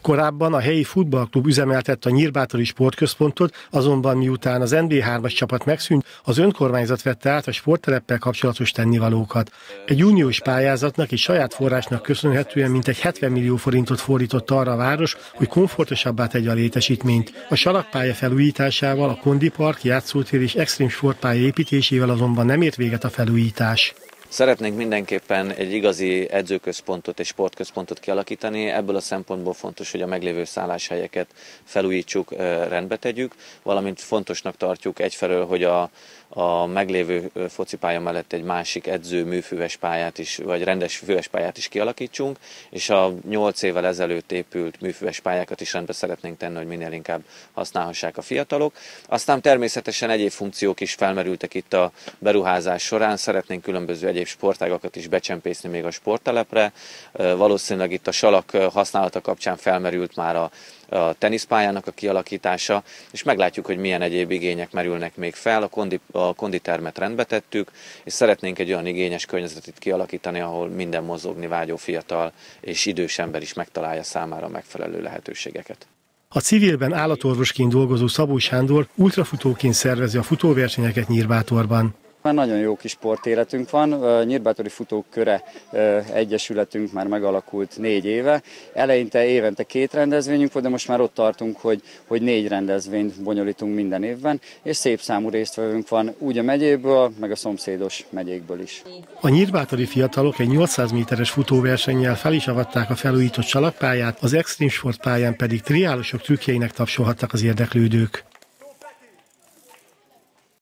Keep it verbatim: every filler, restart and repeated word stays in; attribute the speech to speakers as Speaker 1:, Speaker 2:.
Speaker 1: Korábban a helyi futballklub üzemeltette a Nyírbátori Sportközpontot, azonban miután az en bé hármas csapat megszűnt, az önkormányzat vette át a sportteleppel kapcsolatos tennivalókat. Egy uniós pályázatnak és saját forrásnak köszönhetően mintegy hetven millió forintot fordított arra a város, hogy komfortosabbá tegye a létesítményt. A salakpálya felújításával, a kondipark, játszótér és extrém sportpálya építésével azonban nem ért véget a felújítás.
Speaker 2: Szeretnénk mindenképpen egy igazi edzőközpontot és sportközpontot kialakítani. Ebből a szempontból fontos, hogy a meglévő szálláshelyeket felújítsuk, rendbe tegyük, valamint fontosnak tartjuk egyfelől, hogy a, a meglévő focipálya mellett egy másik edző műfüves pályát is, vagy rendes füves pályát is kialakítsunk, és a nyolc évvel ezelőtt épült műfüves pályákat is rendbe szeretnénk tenni, hogy minél inkább használhassák a fiatalok. Aztán természetesen egyéb funkciók is felmerültek itt a beruházás során, szeretnénk különböző egyéb sportágakat is becsempészni még a sporttelepre. Valószínűleg itt a salak használata kapcsán felmerült már a, a teniszpályának a kialakítása, és meglátjuk, hogy milyen egyéb igények merülnek még fel. A, kondi, a konditermet rendbe tettük, és szeretnénk egy olyan igényes környezetet kialakítani, ahol minden mozogni vágyó fiatal és idős ember is megtalálja számára megfelelő lehetőségeket.
Speaker 1: A civilben állatorvosként dolgozó Szabó Sándor ultrafutóként szervezi a futóversenyeket Nyírbátorban.
Speaker 3: Már nagyon jó kis sportéletünk van, a Nyírbátori Futók Köre egyesületünk már megalakult négy éve. Eleinte évente két rendezvényünk volt, de most már ott tartunk, hogy, hogy négy rendezvényt bonyolítunk minden évben, és szép számú résztvevőnk van úgy a megyéből, meg a szomszédos megyékből is.
Speaker 1: A nyírbátori fiatalok egy nyolcszáz méteres futóversennyel fel is avatták a felújított salakpályát, az extrém sportpályán pedig triálosok trükkjeinek tapsolhattak az érdeklődők.